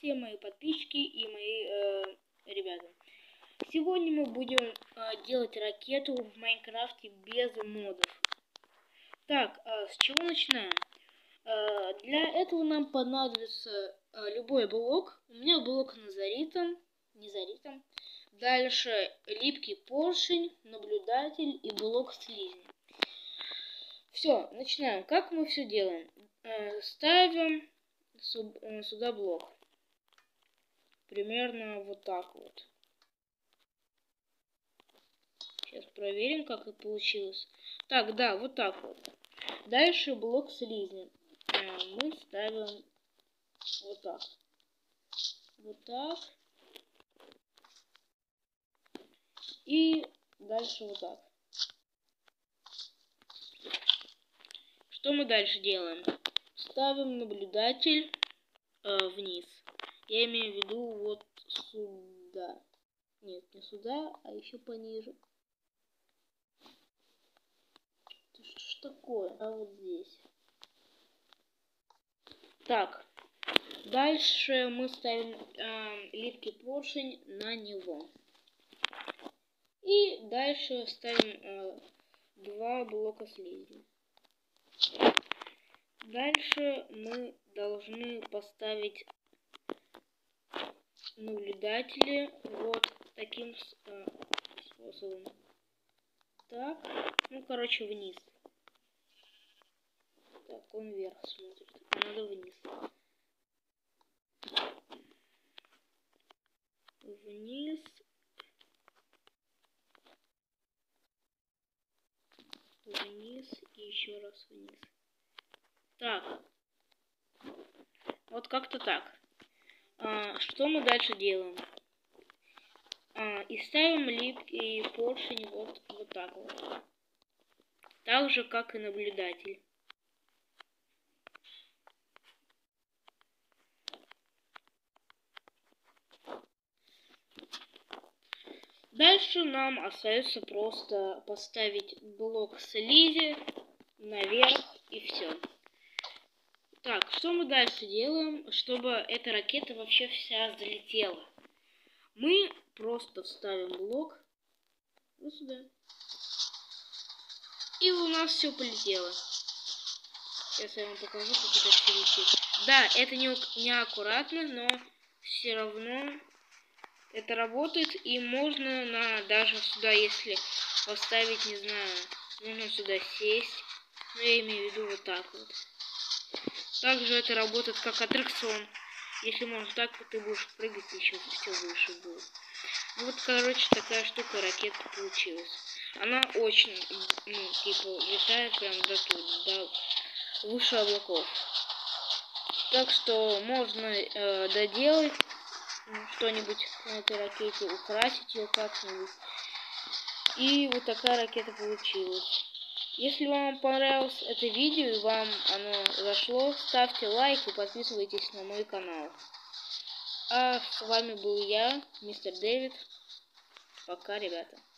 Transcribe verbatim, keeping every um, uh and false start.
все мои подписчики и мои э, ребята. Сегодня мы будем э, делать ракету в Майнкрафте без модов. Так, э, с чего начинаем? Э, для этого нам понадобится э, любой блок. У меня блок назаритом, незаритом. Дальше липкий поршень, наблюдатель и блок слизни. Все, начинаем. Как мы все делаем? Э, ставим сюда блок. Примерно вот так вот. Сейчас проверим, как это получилось. Так, да, вот так вот. Дальше блок слизни. Э, мы ставим вот так. Вот так. И дальше вот так. Что мы дальше делаем? Ставим наблюдатель э, вниз. Я имею в виду вот сюда. Нет, не сюда, а еще пониже. Это что ж такое? А вот здесь. Так. Дальше мы ставим э, липкий поршень на него. И дальше ставим э, два блока слизи. Дальше мы должны поставить наблюдатели вот таким э, способом. Так, ну короче вниз. Так, он вверх смотрит, а надо вниз. Вниз. Вниз и еще раз вниз. Так. Вот как-то так. А, что мы дальше делаем? А, и ставим липкий поршень вот, вот так вот. Так же, как и наблюдатель. Дальше нам остается просто поставить блок слизи наверх и все. Так, что мы дальше делаем, чтобы эта ракета вообще вся залетела? Мы просто вставим блок вот сюда. И у нас все полетело. Сейчас я вам покажу, как это все летит. Да, это не, не аккуратно, но все равно это работает. И можно на даже сюда, если поставить, не знаю, можно сюда сесть. Но я имею в виду вот так вот. Также это работает как аттракцион. Если можно так, то ты будешь прыгать, еще все выше будет. Ну вот, короче, такая штука ракета получилась. Она очень, ну, типа, летает прям до туда, до выше облаков. Так что можно э, доделать что-нибудь на этой ракете, украсить ее как-нибудь. И вот такая ракета получилась. Если вам понравилось это видео и вам оно зашло, ставьте лайк и подписывайтесь на мой канал. А с вами был я, мистер Дэвид. Пока, ребята.